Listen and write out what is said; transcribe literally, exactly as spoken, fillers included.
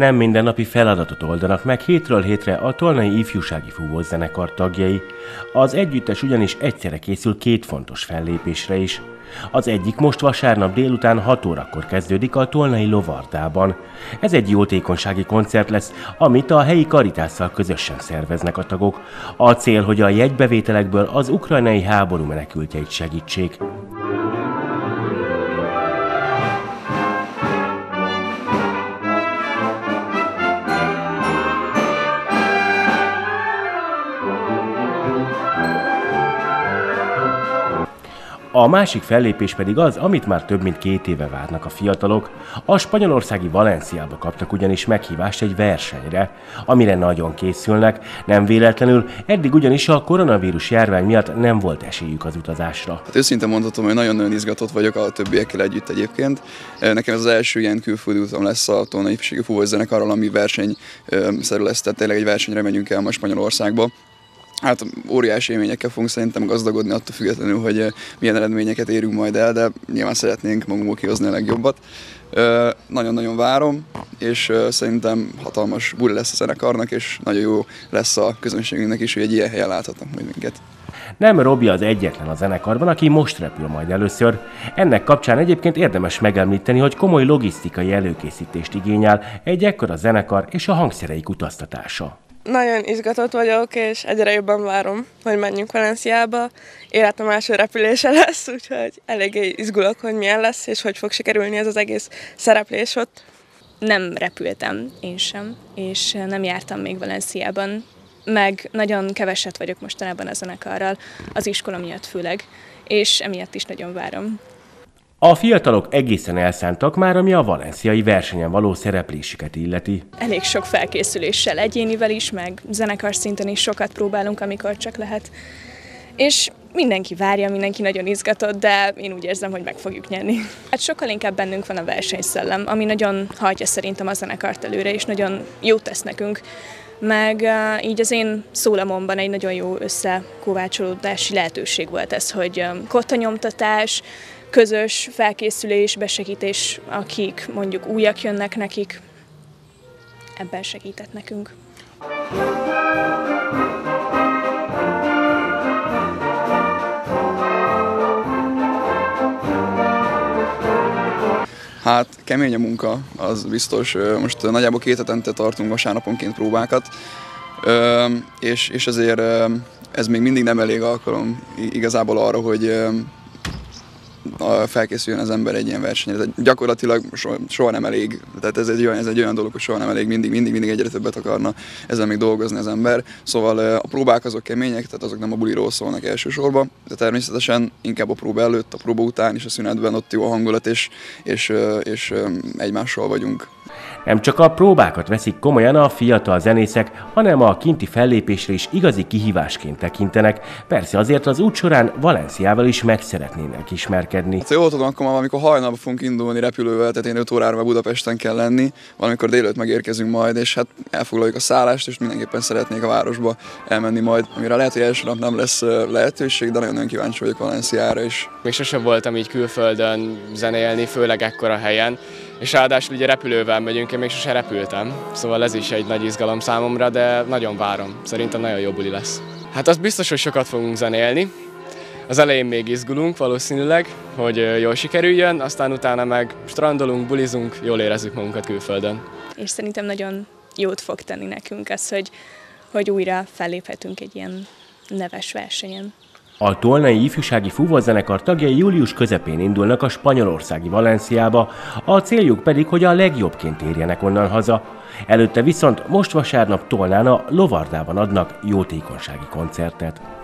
Nem mindennapi feladatot oldanak meg hétről hétre a Tolnai Ifjúsági Fúvózenekar tagjai. Az együttes ugyanis egyszerre készül két fontos fellépésre is. Az egyik most vasárnap délután hat órakor kezdődik a Tolnai Lovardában. Ez egy jótékonysági koncert lesz, amit a helyi Karitásszal közösen szerveznek a tagok. A cél, hogy a jegybevételekből az ukrajnai háború menekültjeit segítsék. A másik fellépés pedig az, amit már több mint két éve várnak a fiatalok. A spanyolországi Valenciába kaptak ugyanis meghívást egy versenyre, amire nagyon készülnek. Nem véletlenül, eddig ugyanis a koronavírus járvány miatt nem volt esélyük az utazásra. Hát őszintén mondhatom, hogy nagyon-nagyon izgatott vagyok a többiekkel együtt egyébként. Nekem ez az első ilyen külföldi utam lesz a Tolnai Ifjúsági Fúvózenekarral, ami versenyszerű lesz, tehát tényleg egy versenyre megyünk el most Spanyolországba. Hát óriási élményekkel fogunk szerintem gazdagodni attól függetlenül, hogy milyen eredményeket érünk majd el, de nyilván szeretnénk magunkból kihozni a legjobbat. Nagyon-nagyon várom, és szerintem hatalmas buli lesz a zenekarnak, és nagyon jó lesz a közönségünknek is, hogy egy ilyen helyen láthatnak majd minket. Nem Robi az egyetlen a zenekarban, aki most repül majd először. Ennek kapcsán egyébként érdemes megemlíteni, hogy komoly logisztikai előkészítést igényel egy ekkora zenekar és a hangszereik utaztatása. Nagyon izgatott vagyok, és egyre jobban várom, hogy menjünk Valenciába. Életem első repülése lesz, úgyhogy eléggé izgulok, hogy milyen lesz, és hogy fog sikerülni ez az egész szereplés ott. Nem repültem én sem, és nem jártam még Valenciában, meg nagyon keveset vagyok mostanában a zenekarral, az iskola miatt főleg, és emiatt is nagyon várom. A fiatalok egészen elszántak már, ami a valenciai versenyen való szereplésüket illeti. Elég sok felkészüléssel, egyénivel is, meg zenekar szinten is sokat próbálunk, amikor csak lehet. És mindenki várja, mindenki nagyon izgatott, de én úgy érzem, hogy meg fogjuk nyerni. Hát sokkal inkább bennünk van a versenyszellem, ami nagyon hajtja szerintem a zenekart előre, és nagyon jót tesz nekünk. Meg uh, így az én szólamomban egy nagyon jó összekovácsolódási lehetőség volt ez, hogy um, kottanyomtatás, közös felkészülés, besegítés, akik mondjuk újak jönnek nekik, ebben segített nekünk. Hát kemény a munka, az biztos. Most nagyjából két hetente tartunk vasárnaponként próbákat, és, és azért ez még mindig nem elég alkalom igazából arra, hogy felkészüljön az ember egy ilyen versenyre. Gyakorlatilag soha, soha nem elég, tehát ez egy, olyan, ez egy olyan dolog, hogy soha nem elég, mindig, mindig, mindig egyre többet akarna ezzel még dolgozni az ember. Szóval a próbák azok kemények, tehát azok nem a buliról szólnak elsősorban, de természetesen inkább a próba előtt, a próba után és a szünetben ott jó a hangulat, és, és, és egymással vagyunk. Nem csak a próbákat veszik komolyan a fiatal zenészek, hanem a kinti fellépésre is igazi kihívásként tekintenek. Persze azért az út során Valenciával is meg szeretnének ismerkedni. Hát, jól tudom, akkor már valamikor hajnalban fogunk indulni repülővel, tehát én öt órára már Budapesten kell lenni, valamikor délőtt megérkezünk majd, és hát elfoglaljuk a szállást, és mindenképpen szeretnék a városba elmenni majd, amire lehet, hogy első nap nem lesz lehetőség, de nagyon-nagyon kíváncsi vagyok Valenciára is. Még sosem voltam így külföldön zenélni, főleg ekkora helyen. És ráadásul ugye repülővel megyünk, én még sose repültem, szóval ez is egy nagy izgalom számomra, de nagyon várom, szerintem nagyon jó buli lesz. Hát az biztos, hogy sokat fogunk zenélni, az elején még izgulunk valószínűleg, hogy jól sikerüljön, aztán utána meg strandolunk, bulizunk, jól érezzük magunkat külföldön. És szerintem nagyon jót fog tenni nekünk az, hogy, hogy újra felléphetünk egy ilyen neves versenyen. A Tolnai Ifjúsági Fúvózenekar tagjai július közepén indulnak a spanyolországi Valenciába, a céljuk pedig, hogy a legjobbként érjenek onnan haza. Előtte viszont most vasárnap Tolnán a Lovardában adnak jótékonysági koncertet.